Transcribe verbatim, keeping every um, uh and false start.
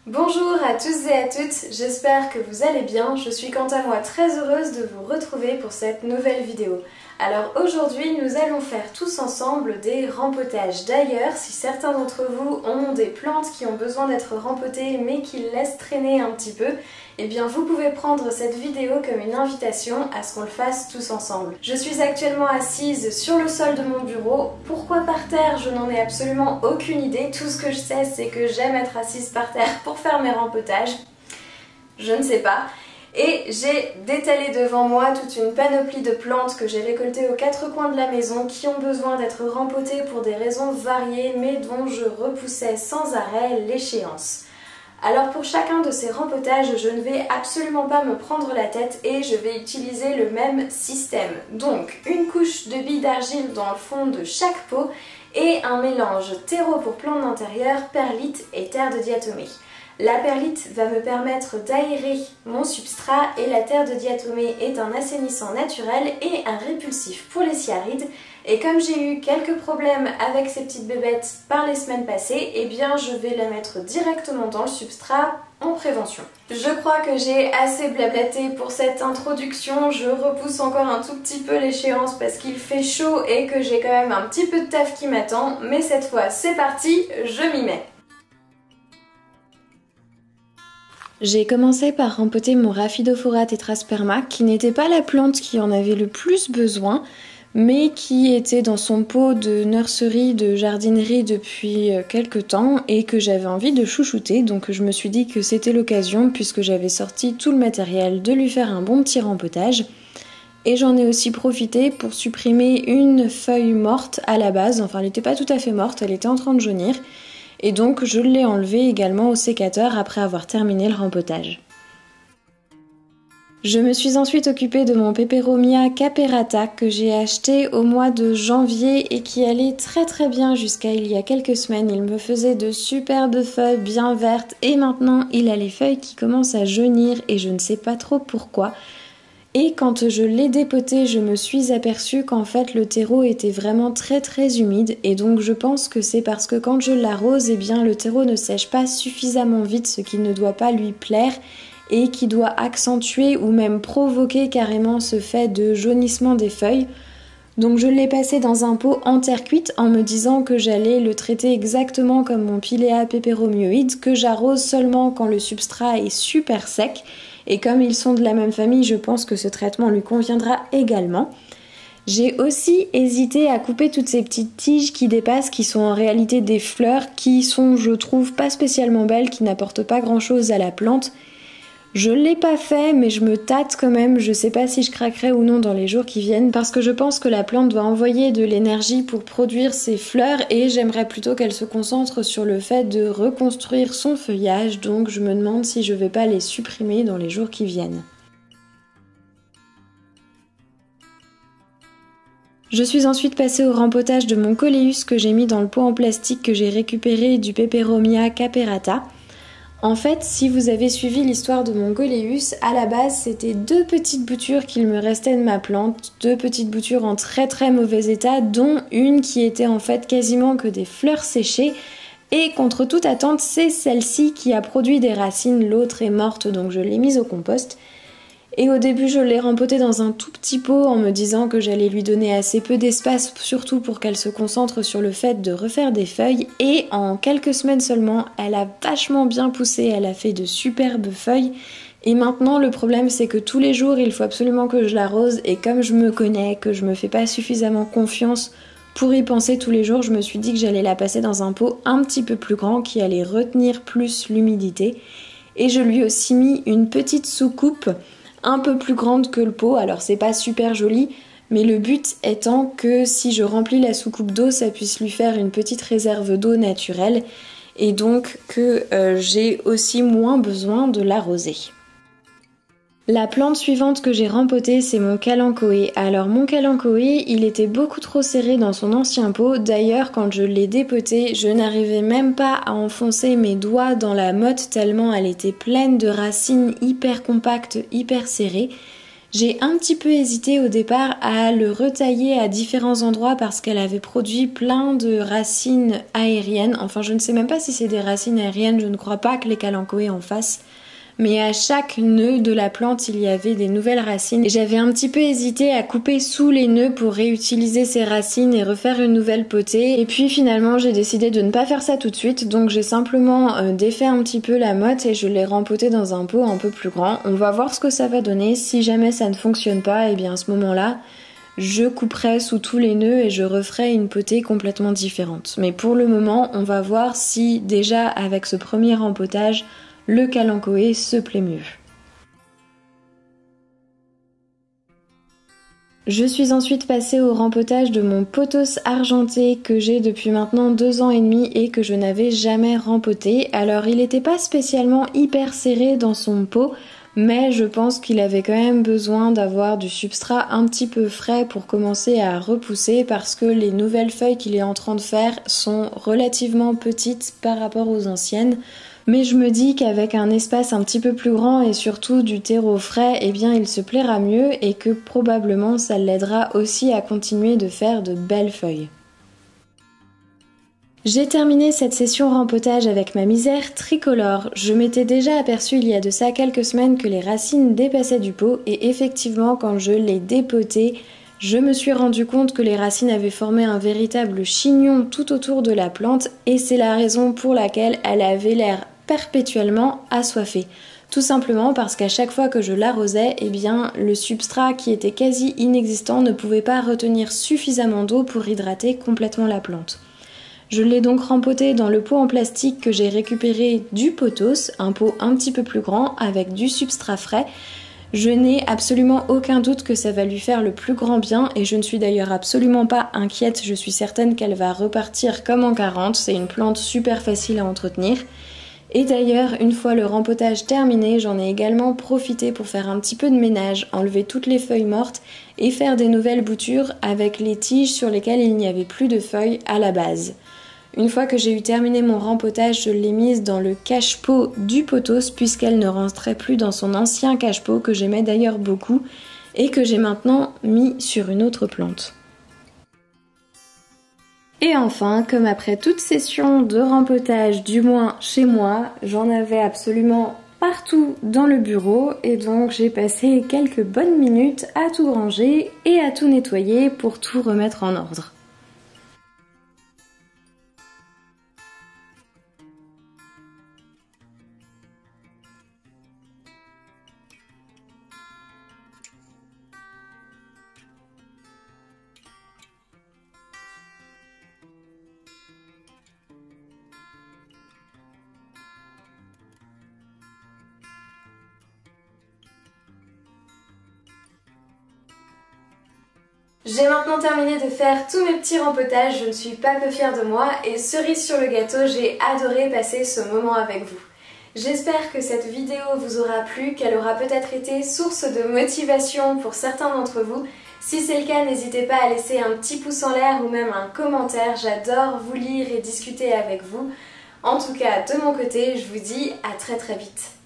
Bonjour à tous et à toutes, j'espère que vous allez bien. Je suis quant à moi très heureuse de vous retrouver pour cette nouvelle vidéo. Alors aujourd'hui nous allons faire tous ensemble des rempotages. D'ailleurs, si certains d'entre vous ont des plantes qui ont besoin d'être rempotées mais qui laissent traîner un petit peu, eh bien vous pouvez prendre cette vidéo comme une invitation à ce qu'on le fasse tous ensemble. Je suis actuellement assise sur le sol de mon bureau. Pourquoi par terre? Je n'en ai absolument aucune idée. Tout ce que je sais, c'est que j'aime être assise par terre pour faire mes rempotages. Je ne sais pas. Et j'ai détalé devant moi toute une panoplie de plantes que j'ai récoltées aux quatre coins de la maison qui ont besoin d'être rempotées pour des raisons variées mais dont je repoussais sans arrêt l'échéance. Alors pour chacun de ces rempotages, je ne vais absolument pas me prendre la tête et je vais utiliser le même système. Donc une couche de billes d'argile dans le fond de chaque pot et un mélange terreau pour plantes d'intérieur, perlite et terre de diatomée. La perlite va me permettre d'aérer mon substrat et la terre de diatomée est un assainissant naturel et un répulsif pour les cyarides. Et comme j'ai eu quelques problèmes avec ces petites bébêtes par les semaines passées, eh bien je vais la mettre directement dans le substrat en prévention. Je crois que j'ai assez blablaté pour cette introduction, je repousse encore un tout petit peu l'échéance parce qu'il fait chaud et que j'ai quand même un petit peu de taf qui m'attend, mais cette fois c'est parti, je m'y mets. J'ai commencé par rempoter mon Rhaphidophora tetrasperma qui n'était pas la plante qui en avait le plus besoin mais qui était dans son pot de nurserie, de jardinerie depuis quelques temps et que j'avais envie de chouchouter, donc je me suis dit que c'était l'occasion puisque j'avais sorti tout le matériel de lui faire un bon petit rempotage. Et j'en ai aussi profité pour supprimer une feuille morte à la base, enfin elle n'était pas tout à fait morte, elle était en train de jaunir. Et donc je l'ai enlevé également au sécateur après avoir terminé le rempotage. Je me suis ensuite occupée de mon Peperomia caperata que j'ai acheté au mois de janvier et qui allait très très bien jusqu'à il y a quelques semaines. Il me faisait de superbes feuilles bien vertes et maintenant il a les feuilles qui commencent à jaunir et je ne sais pas trop pourquoi. Et quand je l'ai dépoté, je me suis aperçue qu'en fait le terreau était vraiment très très humide et donc je pense que c'est parce que quand je l'arrose, eh bien le terreau ne sèche pas suffisamment vite, ce qui ne doit pas lui plaire et qui doit accentuer ou même provoquer carrément ce fait de jaunissement des feuilles. Donc je l'ai passé dans un pot en terre cuite en me disant que j'allais le traiter exactement comme mon Pilea peperomioides, que j'arrose seulement quand le substrat est super sec. Et comme ils sont de la même famille, je pense que ce traitement lui conviendra également. J'ai aussi hésité à couper toutes ces petites tiges qui dépassent, qui sont en réalité des fleurs, qui sont, je trouve, pas spécialement belles, qui n'apportent pas grand chose à la plante. Je l'ai pas fait, mais je me tâte quand même, je sais pas si je craquerai ou non dans les jours qui viennent, parce que je pense que la plante doit envoyer de l'énergie pour produire ses fleurs, et j'aimerais plutôt qu'elle se concentre sur le fait de reconstruire son feuillage, donc je me demande si je vais pas les supprimer dans les jours qui viennent. Je suis ensuite passée au rempotage de mon Coleus que j'ai mis dans le pot en plastique que j'ai récupéré du Peperomia caperata. En fait, si vous avez suivi l'histoire de mon Coleus, à la base c'était deux petites boutures qu'il me restait de ma plante, deux petites boutures en très très mauvais état, dont une qui était en fait quasiment que des fleurs séchées, et contre toute attente c'est celle-ci qui a produit des racines, l'autre est morte donc je l'ai mise au compost. Et au début je l'ai rempotée dans un tout petit pot en me disant que j'allais lui donner assez peu d'espace, surtout pour qu'elle se concentre sur le fait de refaire des feuilles. Et en quelques semaines seulement, elle a vachement bien poussé, elle a fait de superbes feuilles. Et maintenant le problème c'est que tous les jours il faut absolument que je l'arrose et comme je me connais, que je me fais pas suffisamment confiance pour y penser tous les jours, je me suis dit que j'allais la passer dans un pot un petit peu plus grand qui allait retenir plus l'humidité. Et je lui ai aussi mis une petite soucoupe un peu plus grande que le pot, alors c'est pas super joli, mais le but étant que si je remplis la soucoupe d'eau, ça puisse lui faire une petite réserve d'eau naturelle et donc que euh, j'ai aussi moins besoin de l'arroser. La plante suivante que j'ai rempotée, c'est mon Kalanchoé. Alors mon Kalanchoé, il était beaucoup trop serré dans son ancien pot. D'ailleurs, quand je l'ai dépoté, je n'arrivais même pas à enfoncer mes doigts dans la motte tellement elle était pleine de racines hyper compactes, hyper serrées. J'ai un petit peu hésité au départ à le retailler à différents endroits parce qu'elle avait produit plein de racines aériennes. Enfin, je ne sais même pas si c'est des racines aériennes, je ne crois pas que les Kalanchoé en fassent. Mais à chaque nœud de la plante, il y avait des nouvelles racines. Et j'avais un petit peu hésité à couper sous les nœuds pour réutiliser ces racines et refaire une nouvelle potée. Et puis finalement, j'ai décidé de ne pas faire ça tout de suite. Donc j'ai simplement euh, défait un petit peu la motte et je l'ai rempotée dans un pot un peu plus grand. On va voir ce que ça va donner. Si jamais ça ne fonctionne pas, et bien à ce moment-là, je couperai sous tous les nœuds et je referai une potée complètement différente. Mais pour le moment, on va voir si déjà avec ce premier rempotage, le Kalanchoé se plaît mieux. Je suis ensuite passée au rempotage de mon pothos argenté que j'ai depuis maintenant deux ans et demi et que je n'avais jamais rempoté. Alors il n'était pas spécialement hyper serré dans son pot, mais je pense qu'il avait quand même besoin d'avoir du substrat un petit peu frais pour commencer à repousser parce que les nouvelles feuilles qu'il est en train de faire sont relativement petites par rapport aux anciennes. Mais je me dis qu'avec un espace un petit peu plus grand et surtout du terreau frais, eh bien il se plaira mieux et que probablement ça l'aidera aussi à continuer de faire de belles feuilles. J'ai terminé cette session rempotage avec ma misère tricolore. Je m'étais déjà aperçue il y a de ça quelques semaines que les racines dépassaient du pot et effectivement quand je l'ai dépotée, je me suis rendu compte que les racines avaient formé un véritable chignon tout autour de la plante et c'est la raison pour laquelle elle avait l'air perpétuellement assoiffée. Tout simplement parce qu'à chaque fois que je l'arrosais, eh bien le substrat qui était quasi inexistant ne pouvait pas retenir suffisamment d'eau pour hydrater complètement la plante. Je l'ai donc rempotée dans le pot en plastique que j'ai récupéré du pothos, un pot un petit peu plus grand avec du substrat frais. Je n'ai absolument aucun doute que ça va lui faire le plus grand bien et je ne suis d'ailleurs absolument pas inquiète, je suis certaine qu'elle va repartir comme en quarante, c'est une plante super facile à entretenir. Et d'ailleurs, une fois le rempotage terminé, j'en ai également profité pour faire un petit peu de ménage, enlever toutes les feuilles mortes et faire des nouvelles boutures avec les tiges sur lesquelles il n'y avait plus de feuilles à la base. Une fois que j'ai eu terminé mon rempotage, je l'ai mise dans le cache-pot du pothos puisqu'elle ne rentrait plus dans son ancien cache-pot que j'aimais d'ailleurs beaucoup et que j'ai maintenant mis sur une autre plante. Et enfin, comme après toute session de rempotage, du moins chez moi, j'en avais absolument partout dans le bureau et donc j'ai passé quelques bonnes minutes à tout ranger et à tout nettoyer pour tout remettre en ordre. J'ai maintenant terminé de faire tous mes petits rempotages, je ne suis pas peu fière de moi et cerise sur le gâteau, j'ai adoré passer ce moment avec vous. J'espère que cette vidéo vous aura plu, qu'elle aura peut-être été source de motivation pour certains d'entre vous. Si c'est le cas, n'hésitez pas à laisser un petit pouce en l'air ou même un commentaire, j'adore vous lire et discuter avec vous. En tout cas, de mon côté, je vous dis à très très vite.